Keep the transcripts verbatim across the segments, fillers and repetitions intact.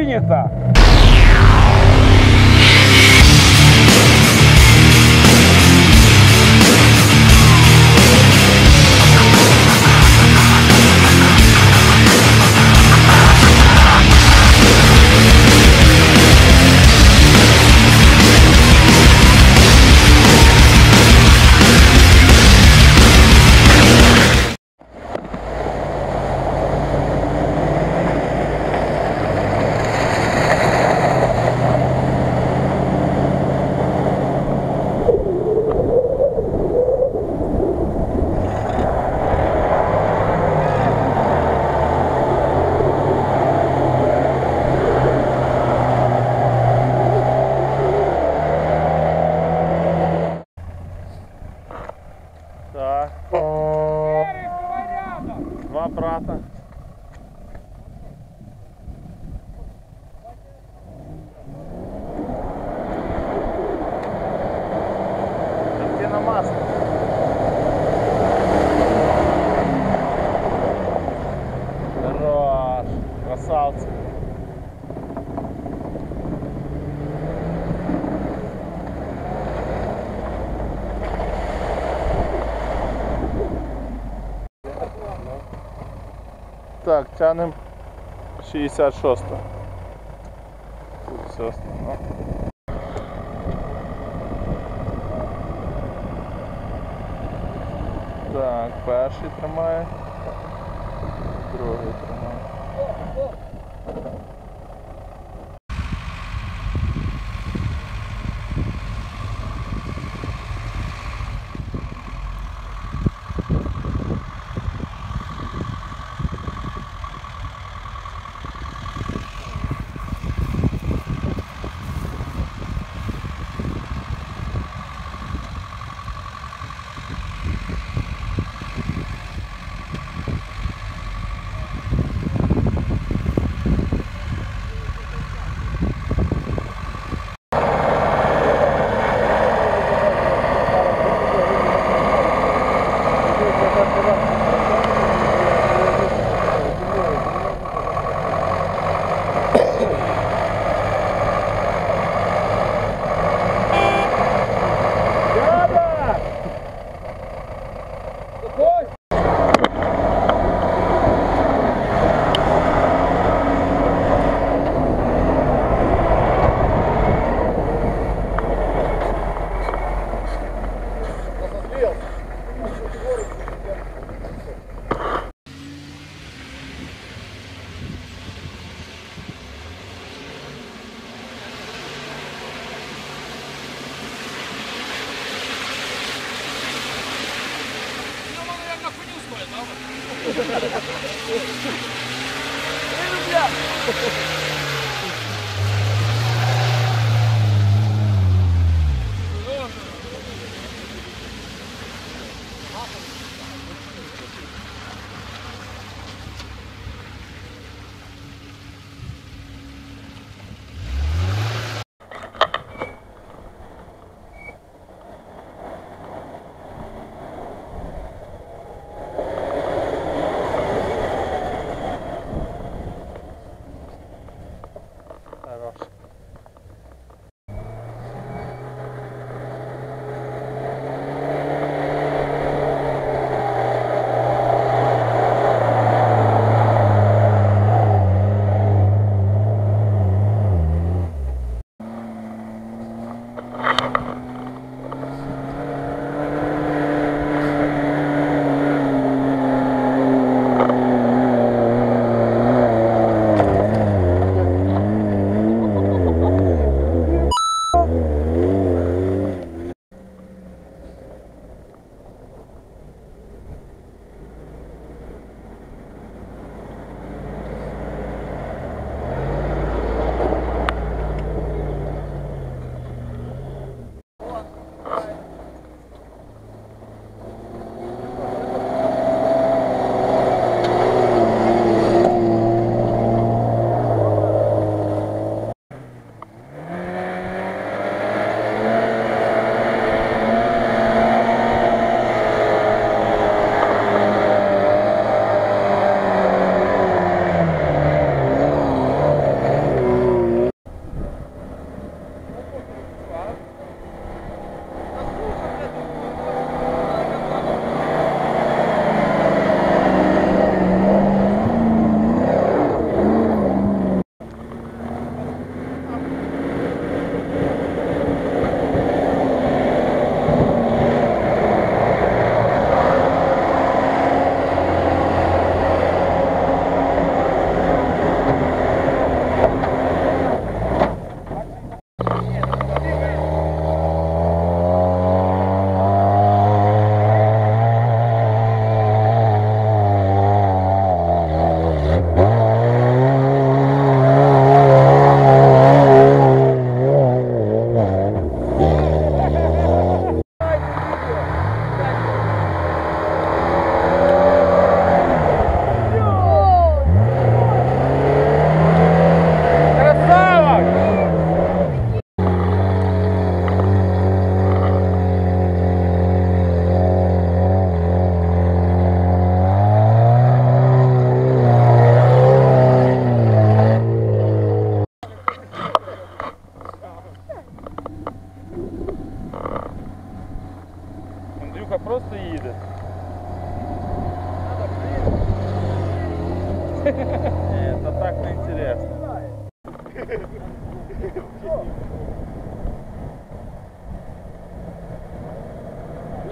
Принято! Так. Два брата. Где на масло? Хорош, красавцы. Так, тянем шістдесят шість. Тут все основне. Так, перший тримає, другий тримає.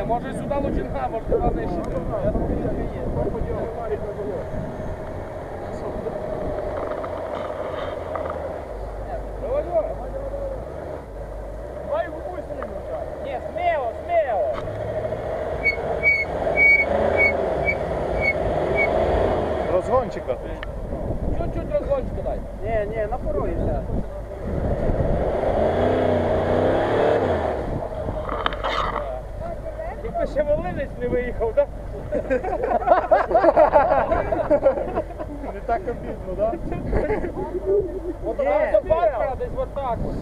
Ні, може сюди лучинка, може туди нижче. Давай губу снимем. Не, смело, смело. Розгончика. Чуть-чуть разгончика дай. Не, не, на пороге сейчас. Якби ще волинець не виїхав, так? Не так обідно, так? От там до парка десь отак ось.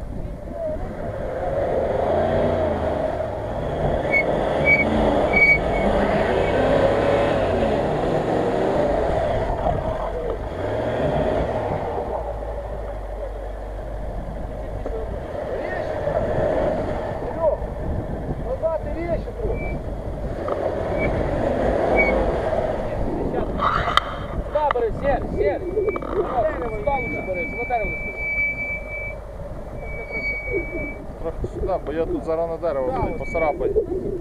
Сюда бери, сєр, сєр. Сюди лучше бери, сюди дерево не стоїть. Трохи сюди, бо я тут зараз на дерево буду поцарапати.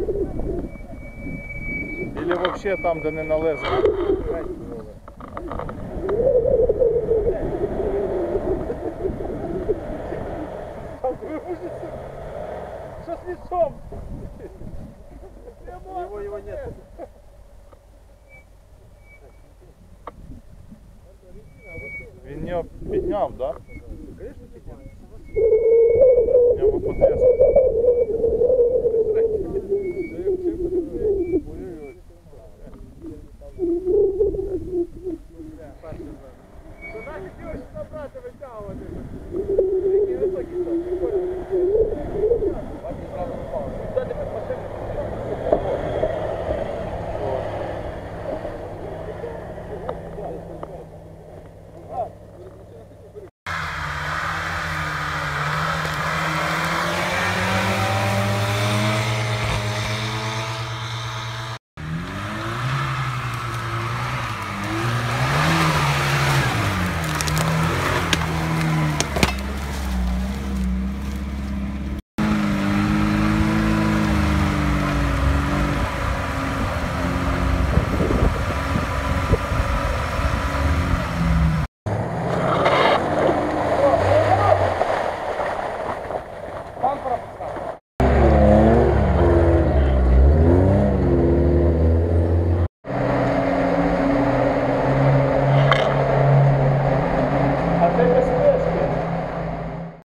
Или взагалі там, де не налезу. Що з лісом? Его, его нет. Він його підняв, так? В ньому потрясно. А ти без